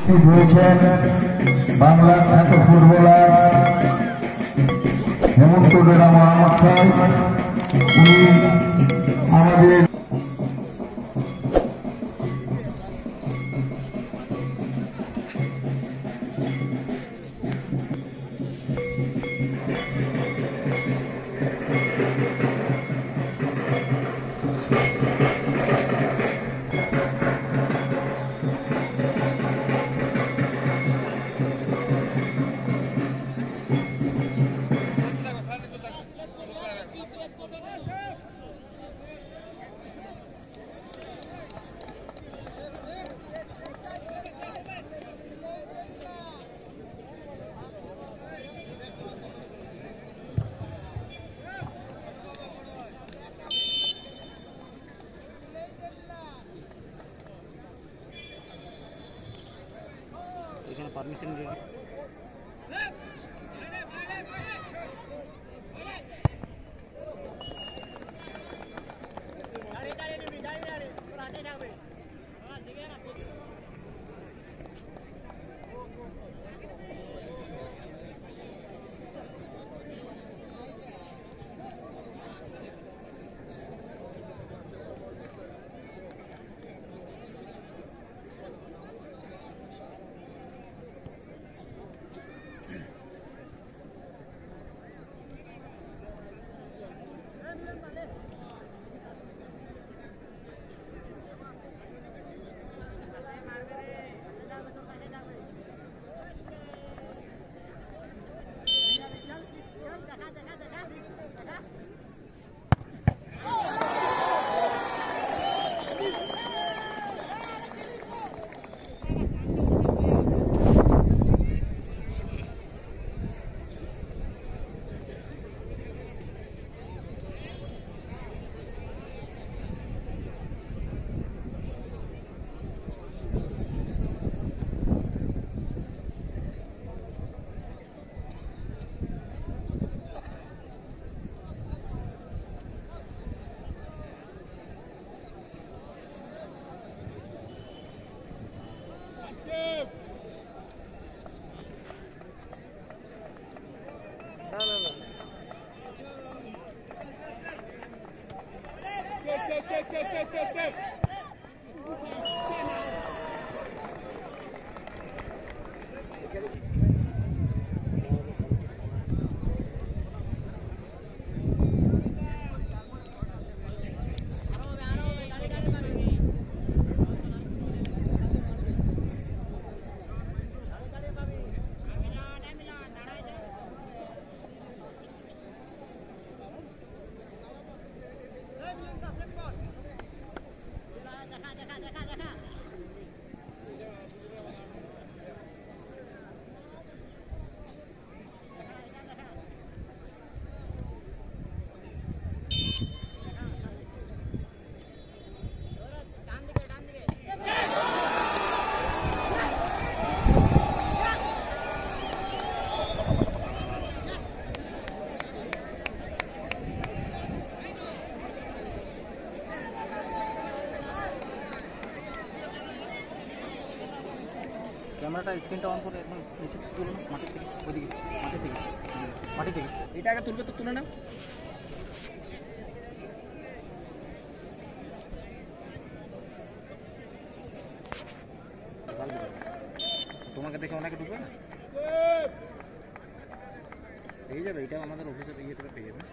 উপস্থিত হয়েছেন বাংলার খ্যাত ফুটবলার হেমন্ত বেরা মোহাম্মদ সাহেব। উনি আমাদের এখানে পারমিশন দিয়ে ক্যামেরাটা স্ক্রিনটা অন করে একদম নিচে তুলো না, মাটি থেকে ওইদিকে মাটি থেকে এটা আগে তুলবে তো তুলে নাও। তোমাকে দেখে অনেকে ঢুকবে না, পেয়ে যাবে। এটা আমাদের অফিসের ইয়েতে পেয়ে যাবে,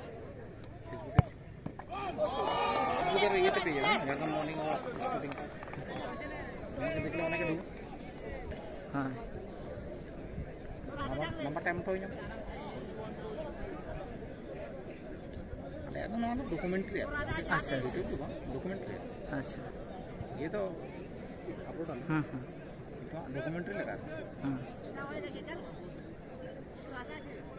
ফেসবুকের ইয়েতে পেয়ে যাবে, ঝাড়গ্রাম মর্নিং আওয়ার স্টার্টিং দেখলে অনেকে ঢুকবে। हाँ नंबर टाइम तो ही ना डॉक्यूमेंट्री है। अच्छा डॉक्यूमेंट्री। अच्छा ये तो अपलोड है। हाँ हाँ डॉक्यूमेंट्री लगा। हाँ